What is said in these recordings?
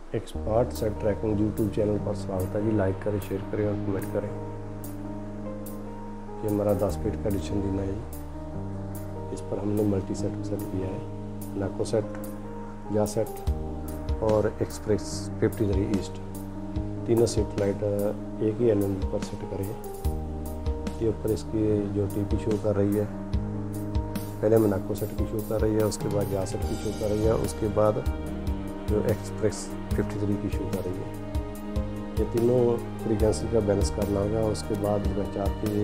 Expert set tracking YouTube channel पर स्वागत है जी। लाइक करें, शेयर करें और कमेंट करें। ये हमारा 10 फीट का एडिशन दिन है जी। इस पर हमने मल्टी सेट किया है। नाको सेट, या सेट और एक्सप्रेस 53 ईस्ट तीनों सेटेलाइट एक ही एलएनबी पर सेट करें। ये ऊपर इसकी जो टीपी शो कर रही है, पहले नाको सेट की शो कर रही है, उसके बाद या सेट की शो कर रही है, उसके बाद जो एक्सप्रेस 53 की शो कर रही है। ये तीनों फ्रीक्वेंसी का बैलेंस करना होगा। उसके बाद चाह के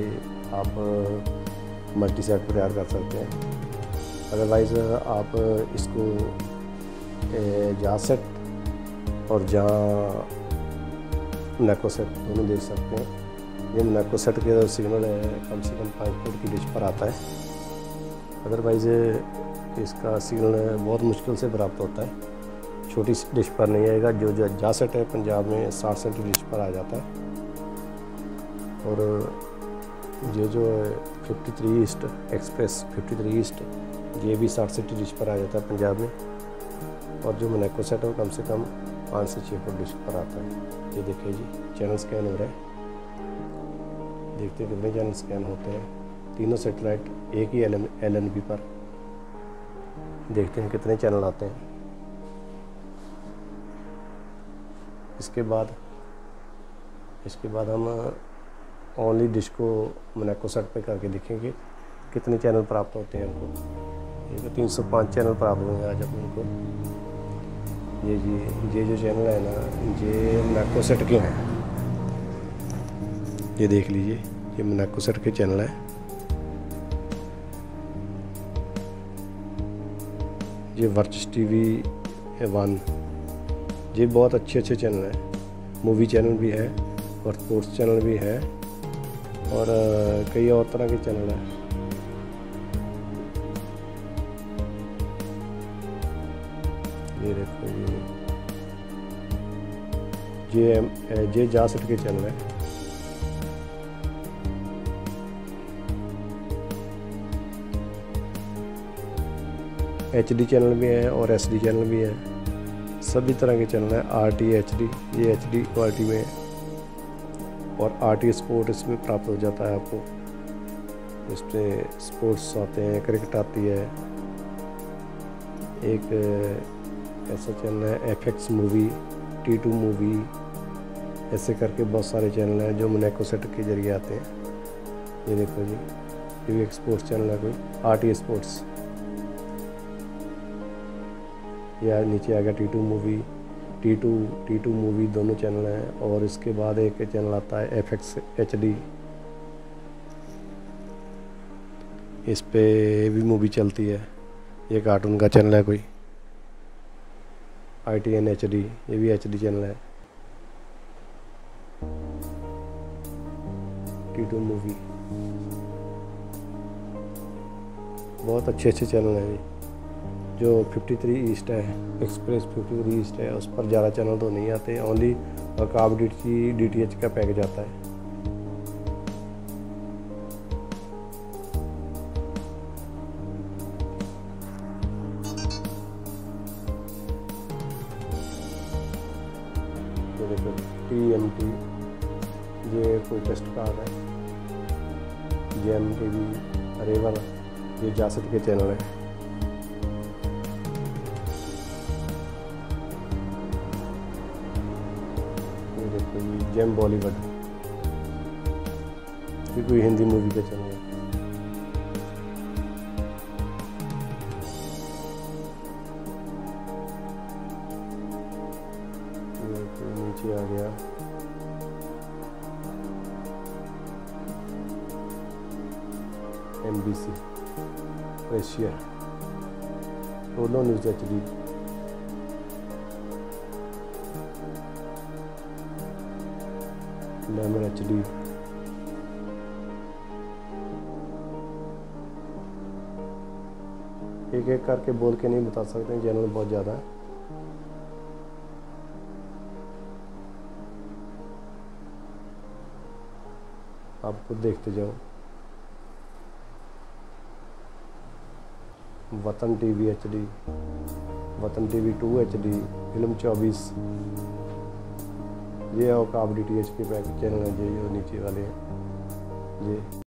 आप मल्टी सेट तैयार कर सकते हैं। अदरवाइज़ आप इसको जा सेट और जहाँ नाको सेट दोनों देख सकते हैं। ये नाको सेट के सिग्नल है कम से कम 5 फुट की डिश पर आता है। अदरवाइज़ इसका सिग्नल बहुत मुश्किल से प्राप्त होता है, छोटी डिश पर नहीं आएगा। जो जा सेट है पंजाब में 60 सेंटी डिश पर आ जाता है। और ये जो 53 ईस्ट एक्सप्रेस 53 ईस्ट ये भी 60 सेंटी डिश पर आ जाता है पंजाब में। और जो मोनाको सेट है वो कम से कम 5 से 6 फुट डिश पर आता है। ये देखिए जी, चैनल स्कैन हो रहा है। देखते हैं कितने चैनल स्कैन होते हैं। तीनों सेटेलाइट एक ही एलएनबी पर। देखते हैं कितने चैनल आते हैं। इसके बाद हम ओनली डिश को मोनाको सेट पे करके देखेंगे कितने चैनल प्राप्त होते हैं हमको। ये तो 305 चैनल प्राप्त होंगे आज अपन को। ये जो चैनल है ना, ये मोनाको सेट के हैं। ये देख लीजिए, ये मोनाको सेट के चैनल है। ये वर्चस टीवी 1, ये बहुत अच्छे चैनल हैं। मूवी चैनल भी है और स्पोर्ट्स चैनल भी है और कई और तरह के चैनल हैं। ये देखो, ये जा सेट के चैनल है। एचडी चैनल भी है और एसडी चैनल भी है। सभी तरह के चैनल हैं। आरटी एचडी, ये एचडी क्वालिटी में, और आरटी स्पोर्ट इसमें प्राप्त हो जाता है आपको। इसमें स्पोर्ट्स आते हैं, क्रिकेट आती है। एक ऐसा चैनल है एफएक्स मूवी, T2 मूवी, ऐसे करके बहुत सारे चैनल हैं जो मोनाको सेट के जरिए आते हैं। ये देखो जी, ये भी एक स्पोर्ट्स चैनल है कोई, आरटी स्पोर्ट्स। या नीचे आ गया T2 मूवी, T2 मूवी, दोनों चैनल हैं। और इसके बाद एक चैनल आता है FX HD, इस पे भी मूवी चलती है। ये कार्टून का चैनल है कोई, ITN HD, ये भी HD चैनल है। T2 मूवी, बहुत अच्छे चैनल हैं। जो 53 ईस्ट है, एक्सप्रेस 53 ईस्ट है, उस पर ज़्यादा चैनल तो नहीं आते। ओनली काब DTH का पैकेज आता है। ये देखो TMT, ये कोई टेस्ट कार्ड है। JMTV, रेवर, ये जासद के चैनल है। जेम बॉलीवुड, ये कोई हिंदी मूवी का चैनल है। ये नीचे आ गया MBC, Asia, Tolo News HD, Lemon HD, एक करके बोल के नहीं बता सकते, चैनल बहुत ज़्यादा है। आप खुद देखते जाओ। Watan TV HD, Watan TV 2 HD, film 24 ये और आप DTH के पैक चैनल हैं, ये नीचे वाले हैं ये।